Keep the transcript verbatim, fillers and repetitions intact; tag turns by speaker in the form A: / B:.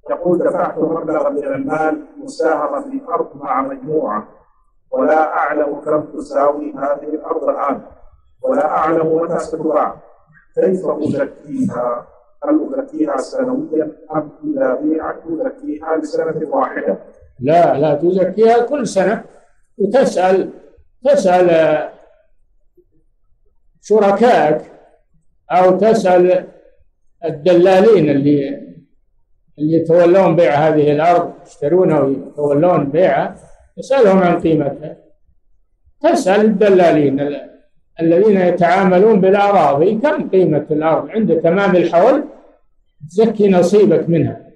A: يقول دفعت مبلغا من المال مساهمة في أرض مع مجموعة، ولا أعلم كم تساوي هذه الأرض الآن، ولا أعلم متى ستباع، كيف أزكيها؟ هل أزكيها سنويا أم إذا بيعت أزكيها لسنة واحدة؟
B: لا لا تزكيها كل سنة، وتسأل تسأل شركائك أو تسأل الدلالين اللي اللي يتولون بيع هذه الأرض، يشترونها ويتولون بيعها، تسألهم عن قيمتها. تسأل الدلالين الذين يتعاملون بالأراضي كم قيمة الأرض، عند تمام الحول تزكي نصيبك منها.